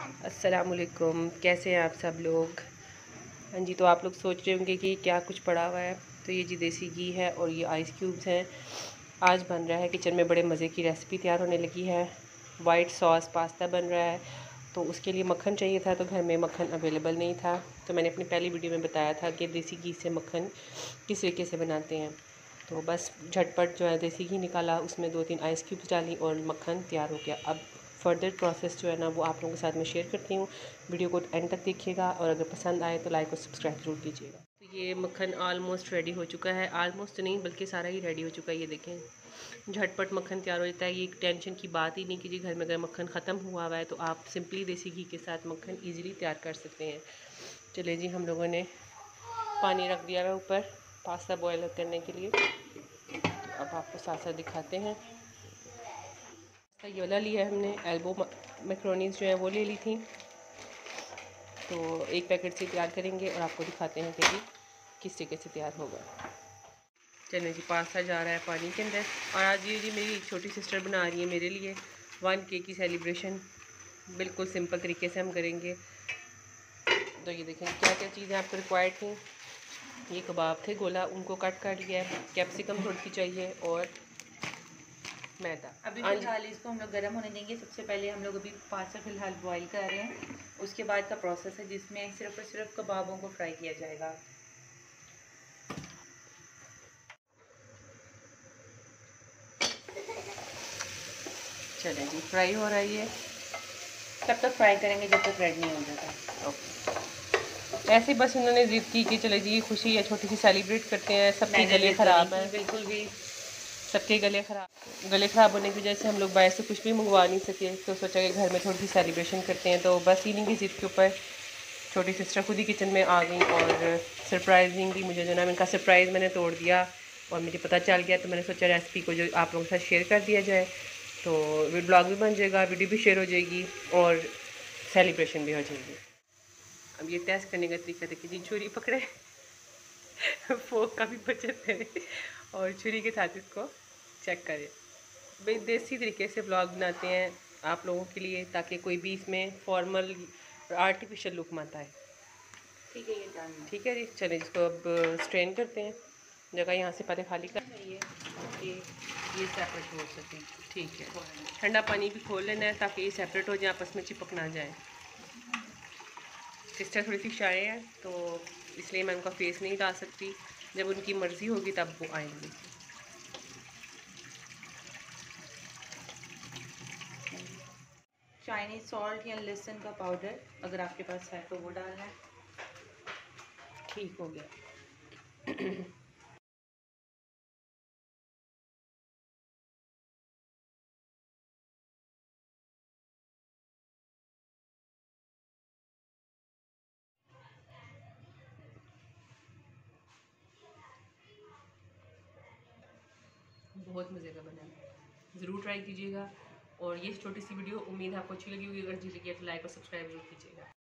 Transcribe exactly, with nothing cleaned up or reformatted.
अस्सलामुअलैकुम, कैसे हैं आप सब लोग। हाँ जी, तो आप लोग सोच रहे होंगे कि क्या कुछ पड़ा हुआ है। तो ये जी देसी घी है और ये आइस क्यूब्स हैं। आज बन रहा है किचन में, बड़े मज़े की रेसिपी तैयार होने लगी है। वाइट सॉस पास्ता बन रहा है। तो उसके लिए मक्खन चाहिए था, तो घर में मक्खन अवेलेबल नहीं था। तो मैंने अपनी पहली वीडियो में बताया था कि देसी घी से मक्खन किस तरीके से बनाते हैं। तो बस झटपट जो है देसी घी निकाला, उसमें दो तीन आइस क्यूब्स डाली और मक्खन तैयार हो गया। अब फर्दर प्रोसेस जो है ना वो आप लोगों के साथ में शेयर करती हूँ। वीडियो को एंड तक देखिएगा और अगर पसंद आए तो लाइक और सब्सक्राइब जरूर कीजिएगा। तो ये मक्खन ऑलमोस्ट रेडी हो चुका है, ऑलमोस्ट नहीं बल्कि सारा ही रेडी हो चुका है। ये देखें झटपट मक्खन तैयार हो जाता है। ये टेंशन की बात ही नहीं कि जी घर में अगर मक्खन ख़त्म हुआ हुआ है तो आप सिंपली देसी घी के साथ मक्खन ईजिली तैयार कर सकते हैं। चले जी, हम लोगों ने पानी रख दिया है ऊपर पास्ता बॉयल करने के लिए। अब आपको साथ साथ दिखाते हैं। ये वाला लिया है हमने, एल्बो मैक्रोनीस जो है वो ले ली थी। तो एक पैकेट से तैयार करेंगे और आपको दिखाते हैं कि किस तरीके से तैयार होगा। चलिए जी, पास्ता जा रहा है पानी के अंदर। और आज ये जी मेरी छोटी सिस्टर बना रही है मेरे लिए वन के की सेलिब्रेशन। बिल्कुल सिंपल तरीके से हम करेंगे। तो ये देखें क्या क्या चीज़ें आपको रिक्वायर्ड थी। ये कबाब थे गोला, उनको कट कर लिया है। कैप्सिकम थोड़ी सी चाहिए और मैदा। अभी फ़िलहाल इसको हम लोग गर्म होने देंगे। सबसे पहले हम लोग अभी पास्ता फ़िलहाल बॉईल कर रहे हैं। उसके बाद का प्रोसेस है जिसमें सिर्फ और सिर्फ कबाबों को फ्राई किया जाएगा। चलें जी, फ्राई हो रहा है ये। तब तक फ्राई करेंगे जब तक रेड नहीं हो जाता। ओके। ऐसे बस उन्होंने जिद की कि चले जी खुशी है, छोटी सी सेलिब्रेट करते हैं। सबके गले ख़राब हैं, बिल्कुल भी सबके गले ख़राब गले ख़राब होने की वजह से हम लोग बाहर से कुछ भी मंगवा नहीं सके। तो सोचा कि घर में थोड़ी सी सेलिब्रेशन करते हैं। तो बस इन्हीं की जिद के ऊपर छोटी सिस्टर खुद ही किचन में आ गई और सरप्राइजिंगली मुझे जो ना इनका सरप्राइज़ मैंने तोड़ दिया और मुझे पता चल गया। तो मैंने सोचा रेसिपी को जो आप लोगों के साथ शेयर कर दिया जाए, तो ब्लॉग भी बन जाएगा, वीडियो भी शेयर हो जाएगी और सेलिब्रेशन भी हो जाएगी। अब ये टेस्ट करने का तरीका देखिए जी, छुरी पकड़े फोक का भी बचत है और छुरी के साथ इसको चेक करें। भाई देसी तरीके से ब्लॉग बनाते हैं आप लोगों के लिए, ताकि कोई भी इसमें फॉर्मल आर्टिफिशियल लुक मत आए। ठीक है, ये डन। ठीक है जी, चलिए इसको अब स्ट्रेन करते हैं। जगह यहाँ से पहले खाली कर चाहिए कि ये सेपरेट हो सके। ठीक है, ठंडा पानी भी खोल लेना है ताकि ये सेपरेट हो जाए, आपस में चिपक ना जाए। सिस्टर थोड़ी सी शाय है तो इसलिए मैं उनका फेस नहीं डाल सकती। जब उनकी मर्ज़ी होगी तब वो आएंगी। चाइनीज़ सॉल्ट या लहसुन का पाउडर अगर आपके पास है तो वो डालना है। ठीक हो गया। बहुत मज़े का बना है, ज़रूर ट्राई कीजिएगा। और ये छोटी सी वीडियो उम्मीद है आपको अच्छी लगी होगी। अगर अच्छी लगी है तो लाइक और सब्सक्राइब जरूर कीजिएगा।